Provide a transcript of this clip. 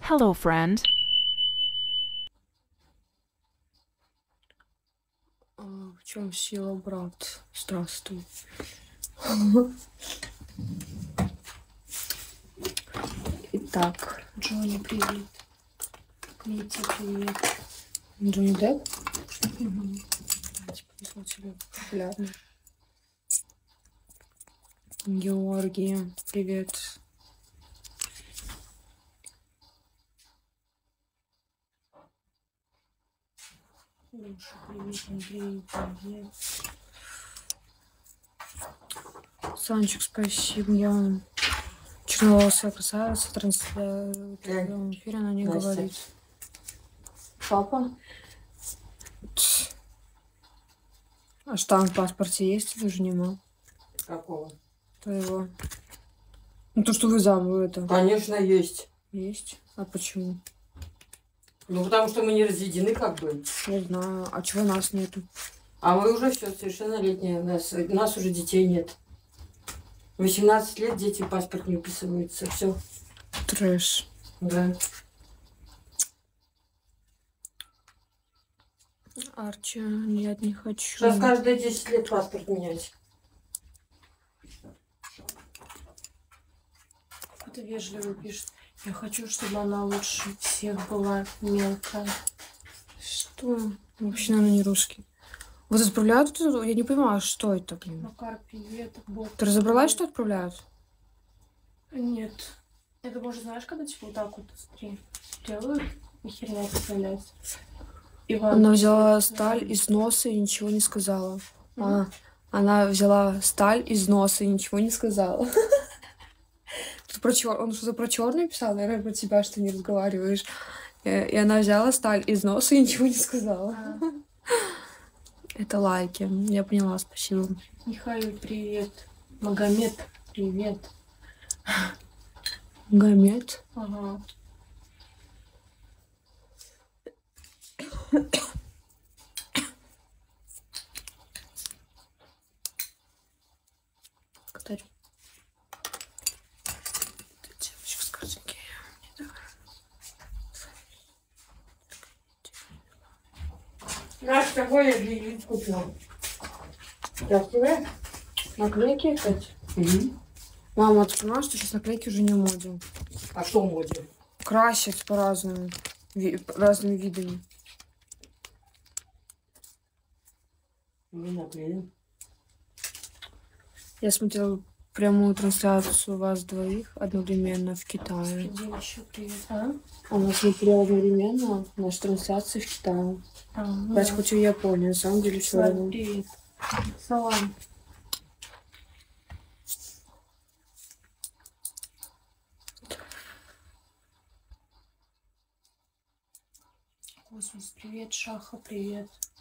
Hello, friend. В чем сила, брат? Здравствуй. Итак, Джонни, привет. Митя, привет. Джонни Депп? Угу. Типа, тебе популярно. Георгий, привет. Леша, привет. Андрей, привет. Санчик, спасибо. Я черноволосая красавица, в трансляционном эфире она не Настя. говорит. Папа? А штамп в паспорте есть или же нема? Какого? Твоего. Ну то, что вы замуж, это Конечно, есть. есть. А почему? Ну, потому что мы не разведены, как бы. Не знаю. А чего нас нету? А мы уже все совершеннолетние. У нас уже детей нет. 18 лет дети в паспорт не вписываются. Все. Трэш. Да. Арчи, нет, не хочу. Сейчас каждые 10 лет паспорт менять. Кто-то вежливо пишет. Я хочу, чтобы она лучше всех была мелкая. Что? Вообще, наверное, не русский. Вот отправляют это? Я не понимаю, что это, блин. Макар, привет. Бог, Ты разобралась, что отправляют? Нет. Это может, знаешь, когда типа вот так вот, смотри, делают, и херня отправляется. Иван, Она взяла привет. сталь из носа и ничего не сказала. Она взяла сталь из носа и ничего не сказала. Тут про Он что-то про черный писал, наверное, про тебя, что не разговариваешь. И она взяла сталь из носа и ничего не сказала. Это лайки. Я поняла, спасибо. Михаил, привет. Магомед, привет. Гамет. Ага. Благодарю. Девочка с картинки. Наш такой я глядит купил. Красивая? Наклейки опять? Угу. Мама, ты понимаешь, что сейчас наклейки уже не в моде? А что в моде? Красят по-разному. Разными видами. Не наклеим. Я смотрела прямую трансляцию вас двоих одновременно в Китае. Где еще привет, а? Она смотрела одновременно нашу трансляцию в Китае. Ну Кстати, да. хоть и в Японии, на самом деле, все Слава, равно. привет. Салам. Космос, привет. Шаха, привет.